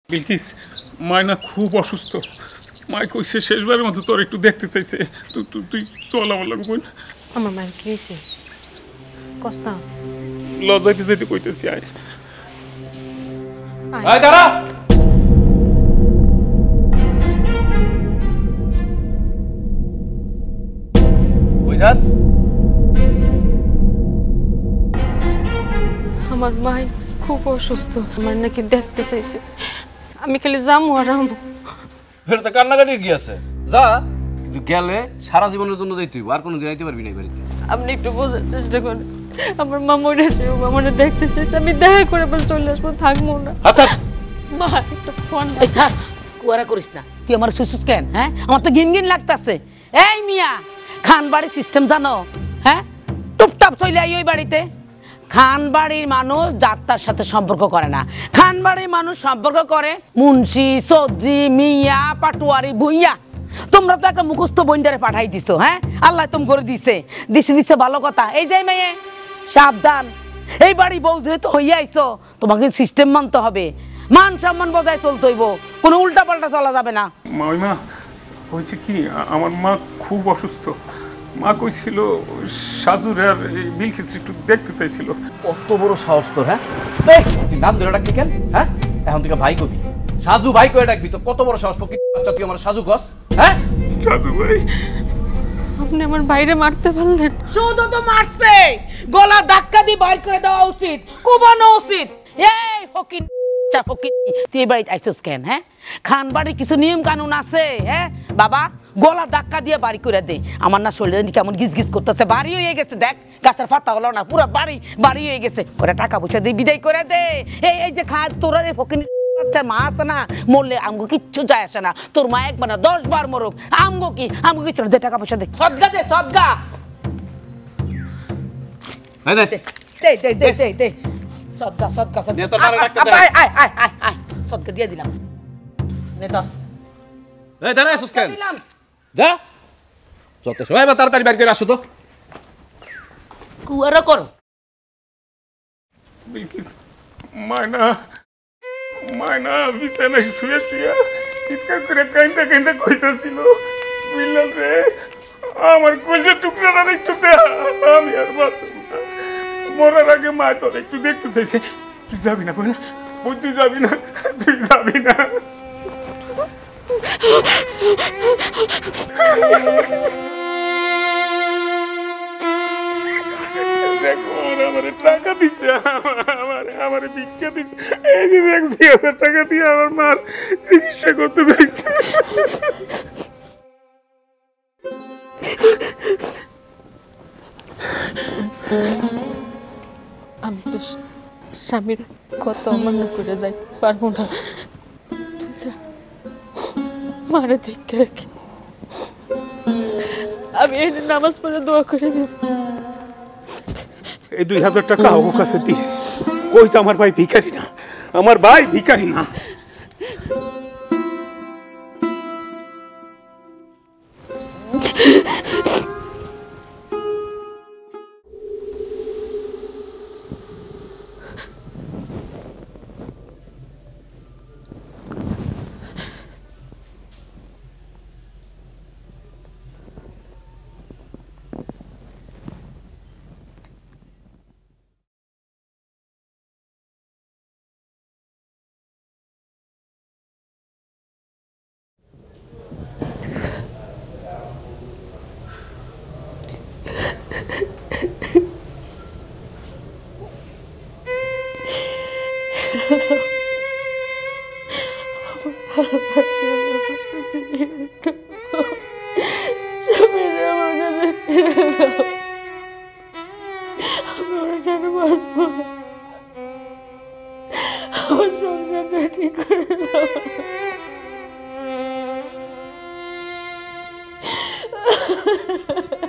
বিলকিস মায়না খুব অসুস্থ। মায় কইছে শেষবারের মতো তোর একটু দেখতে চাইছে। তুই চল আমার লাগে বোন। আমার মায়ের কি হয়েছে কস্তা? লজাইতে যেতে কইতেছি আয়। আয় দাঁড়া। বুঝাস আমার মাই খুব অসুস্থ, আমার নাকি দেখতে চাইছে। আমি খালি যামু আর আমু। ফের তো কান্নাকাটি কি আছে, যা। কিন্তু গেলে সারা জীবনের জন্য যাই, তুই আর কোনোদিন আইতে পারবি না বাড়িতে। আপনি একটু বোঝার চেষ্টা করেন, আমার মা মরে আছে, আমার দেখতে চাইছে। আমি দেখা করে আবার চলে আসবো, থাকবো না। আচ্ছা মা একটু ফোন। স্যার কুয়ারা করিস না, তুই আমার সুসুস কেন? হ্যাঁ, আমার তো ঘিন ঘিন লাগতাছে। এই মিয়া, খান বাড়ির সিস্টেম জানো? হ্যাঁ, টুপটাপ চলে আই ওই বাড়িতে। খান বাড়ির মানুষ যাত্রার সাথে সম্পর্ক করে না। খান বাড়ির মানুষ সম্পর্ক করে মুন্সি, চৌধুরী, মিয়া, পাটুয়ারি, ভুইয়া। তোমরা তো একটা মুখস্থ বইন্ডারে পাঠাই দিছো। হ্যাঁ, আল্লাহ তুমি করে দিছে দিছে ভালো কথা। এই যে মেয়ে সাবধান, এই বাড়ি বউ যেহেতু হইয়া আইছো, তোমাকে সিস্টেম মানতে হবে, মান সম্মান বজায় চলতে হইব, কোনো উল্টা পাল্টা চলা যাবে না। মা হয়েছে কি, আমার মা খুব অসুস্থ। মা কইছিল সাজুর আর বিলকিস একটু দেখতে চাইছিল। কত বড় সাহস তোর! হ্যাঁ, তুই নাম ধরে ডাকবি কেন? হ্যাঁ, এখন তুই ভাই কবি, সাজু ভাই করে ডাকবি তো? কত বড় সাহস তুই আমার সাজু কস? হ্যাঁ, সাজু ভাই আপনি আমার বাইরে মারতে পারলেন? শুধু তো মারছে, গলা ধাক্কা দিয়ে বাইর করে দেওয়া উচিত, কোবানো উচিত। এই ফকির ফকির, তুই বাড়িতে আইসস কেন? হ্যাঁ, খান বাড়ির কিছু নিয়ম কানুন আছে। হ্যাঁ বাবা, গলা ধাক্কা দিয়ে বাড়ি করে দে। আমার না শরীরে কেমন গিজ গিজ করতেছে, বাড়ি হয়ে গেছে। দেখ গাছের পাতা হলো না, পুরো বাড়ি হয়ে গেছে। ওরা টাকা পয়সা দিয়ে বিদায় করে দে। এই যে খা তোরা রে ফকির মা আছে না, মরলে আমগো কিচ্ছু যায় আসে না। তোর মা একবার না 10 বার মরুক, আমগো কিচ্ছু দে, টাকা পয়সা দে, সদগা দে, সদগা দে। সদগা সদগা দিয়ে দিলাম। যা যত সময় তাড়াতাড়ি বের করে আসো তো। কুয়ারা করো। বিলকিস মায়না বিছানায় শুয়ে চিৎকার করে কাইন্দা কইতাছিল, বিল্লাল রে আমার কলজের টুকরাটা একটু দে, আমি আর বাঁচব না। মরার আগে মা তোর একটু দেখতে চাইছে। তুই যাবি না বোন, তুই যাবি না, তুই যাবি না। দেখো আমার টাকা দিছে, আমার ভিক্ষা দিছে। এই যে দেখ 2,000 টাকা দিয়ে আমার মার চিকিৎসা করতে পেরেছে। আমি তো স্বামীর কত অমান্য করে যাই পারবো না। তুই যা, মারে দেখে রাখি। আমি এই নামাজ পড়ে দোয়া করে দিব। এই 2,000 টাকা আমার কাছে দিস। কইছে আমার ভাই ভিখারি না, আমার ভাই ভিখারি না। আমার সংসারটা ঠিক করে দাও।